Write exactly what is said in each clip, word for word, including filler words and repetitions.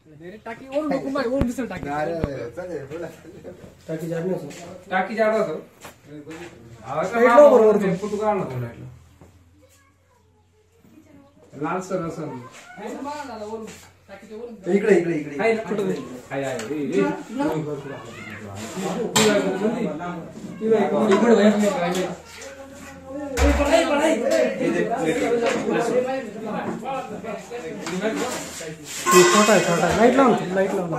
टाकी और लोकं बाई और दुसरं टाकी टाकी जाड नसो टाकी जाड होतो साईडला बरोबर ते फोटो काढला तो लाईटला लाल सर असं इकडे इकडे इकडे हाय ना फोटो हाय हाय ए ए पढ़ाई पढ़ाई छोटा है छोटा लाइट लाओ लाइट लाओ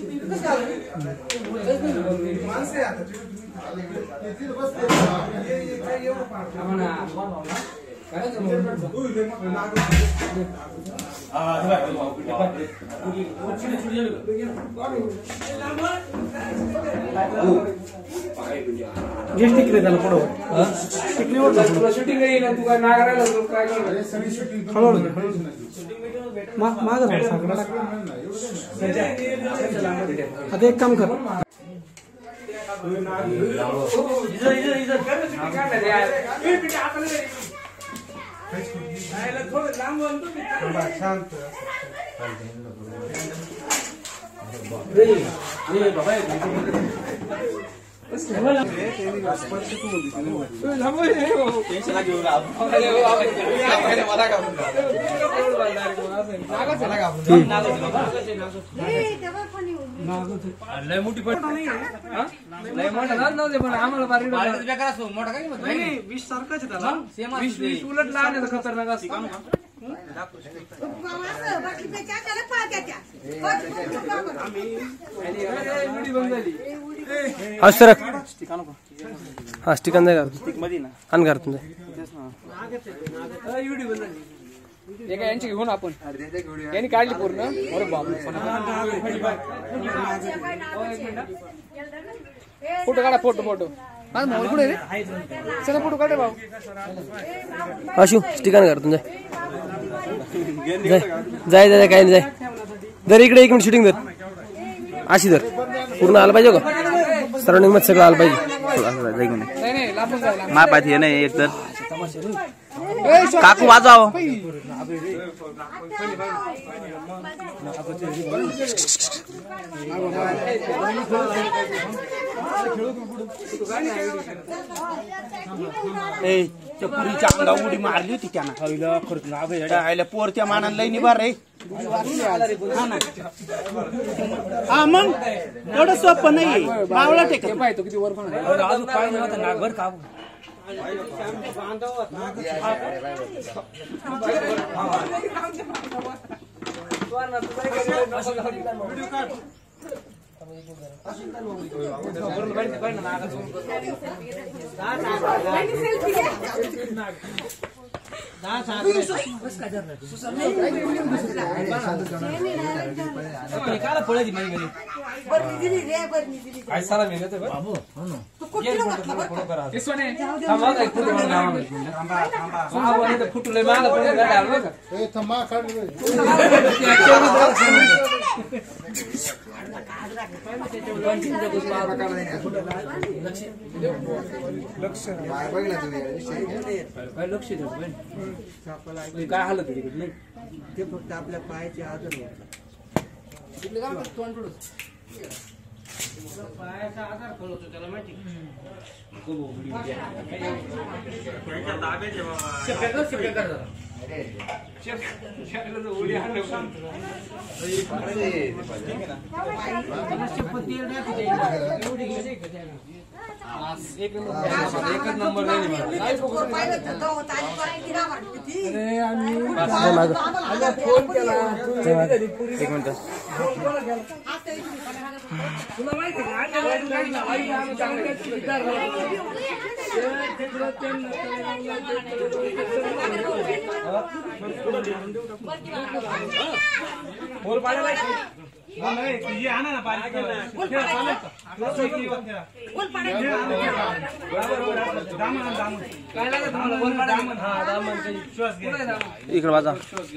जे टिकले त्याला पुढे टिकले वर शूटिंग नाही ना तू काय नागरायला तू काय करणार सगळी शूटिंग हळूहळू मागं साकडा टाक आता एक काम कर इधर इधर इधर कर काय नाही यार ए बेटा आता नाही आयला थोडं लांब आणतो मी शांत रे रे बाबा लय मोठी पट नाही लय मोठा ना नव्हते पण आम्हाला बारी बेकार असतो मोठा काय नाही वीस सारखाच आहे त्याला वीस वीस उलट लहान आहे खतरनाक असतो हा सर हा स्टिक अंदर कर स्टिक मध्ये ना अन कर तुमचे व्हिडिओ बंद झाली हे काय यांची घेऊन आपण यांनी काढली पूर्ण अरे बापरे फोटो काढा फोटो फोटो माझा मोबाईल कुठे रे चला फोटो काढा भाऊ आशू स्टिक अंदर कर तुमचे जाय जाय काय नाही जाय दर इकडे एक मिनिट शूटिंग दर अशी दर पूर्ण आलं पाहिजे का सराउंडिंग मध्ये सगळं आलं पाहिजे नाही नाही लांबून जायला मा पाहिजे नाही एक तर काकू वाजाव पुरीच्या अंगा उडी मारली होती त्यानं खर्च पोरच्या मानानं लई निभार रे हा मग एवढं सोपं नाही बावळा टेक पाहतो किती वर पण अजून काय नव्हतं नागभर का फुटले मला लक्ष काय हालत नाही ते फक्त आपल्या पायाचे आदर पायाचा आधार खोलतो त्याला माहिती एक नंबर फोन केला एक मिनिट तुला माहिती बोल पाडायला ये आना ना पाणी इकडे वाजा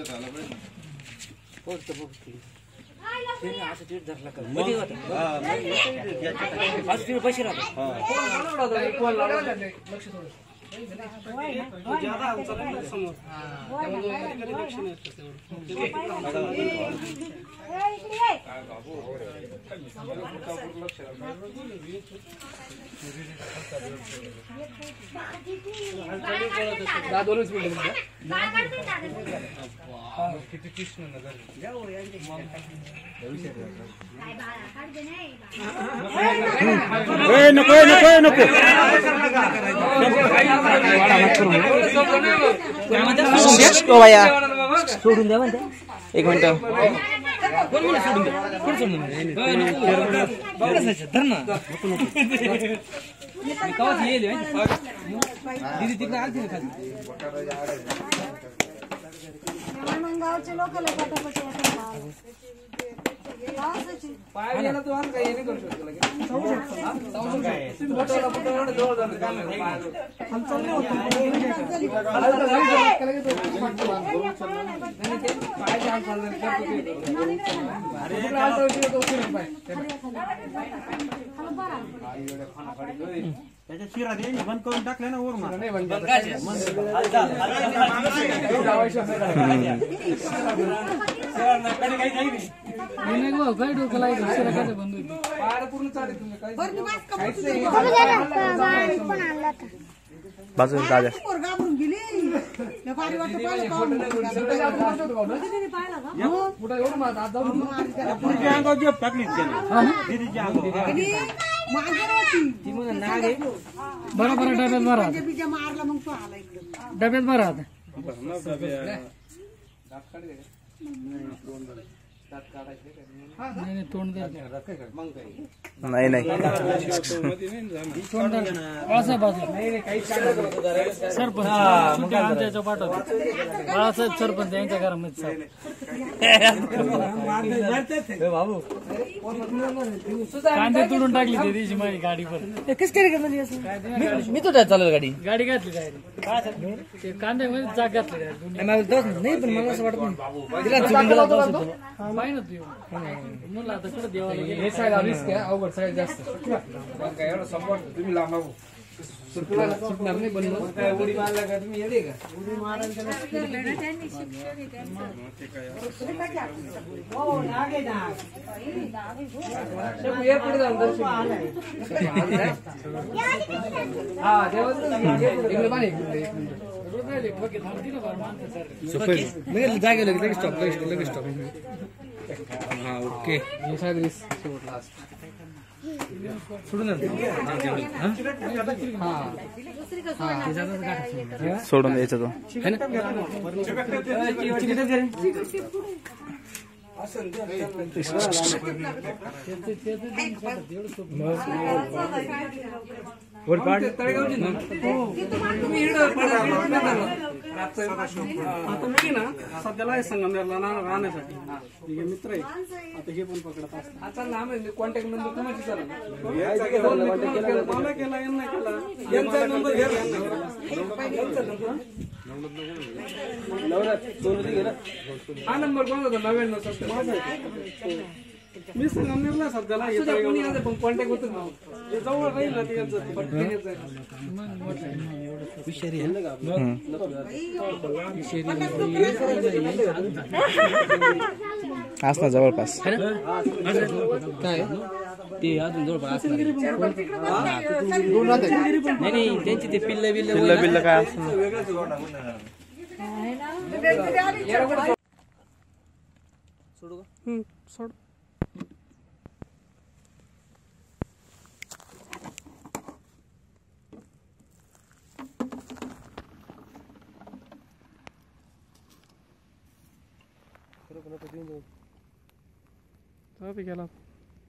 पैसे ज्यादा समोर दोनच मिनिटं नको नको नको बाया सोडून द्या म्हणते एक मिनिट गावचे लोकांना पटापट पाय गेला तू काही नाही करू शकतो त्याच्या शिरा दे बंद करून टाकले ना वरून बाजू दादा घाबरून गेली बरोबर डब्यात मारा मारला मग तो आला इकडे डब्यात मारा तोंड नाही नाही सरपंच आमच्या पाठवते बाळासाहेब सरपंच यांच्या घरामध्ये बाबू कांदे तुडून टाकली ते दिवशी माझी गाडीवर मी तो चालेल गाडी गाडी घातली डायरेक्ट कांद्यामध्ये जाग घातली नाही पण मला असं वाटत पाहिजे तू म्हणलं आता कुठं देवाला हे साईड रिस्क आहे अवघड साईड जास्त काय एवढं सपोर्ट तुम्ही लांबा सुटणार नाही पण काय उडी मारला का तुम्ही येते का उडी मारायला पुढे जाऊन दर्शन हा देवा पाणी जागे लगेच स्टॉप लगेच लगेच स्टॉप हा ओके सोडून सोडून द्यायचं तो आता मी ना सध्याला संगमनेरला राहण्यासाठी मित्र आहे आता हे पण पकडत असतात आता नाम कॉन्टॅक्ट नंबर तुम्हाला चालेल मला केला यांना केला यांचा नंबर घ्या हा नंबर कोण होता नव्याण्णव सत्तर मी संगमनेरला सध्याला कोणी आता पण कॉन्टॅक्ट होतो ना हे जवळ राहील ना त्यांचं असणार जवळपास काय ते अजून जवळपास नाही नाही त्यांची ते पिल्ल बिल्ल बिल्ल बिल्ल काय असणार सोडू का सोड गेला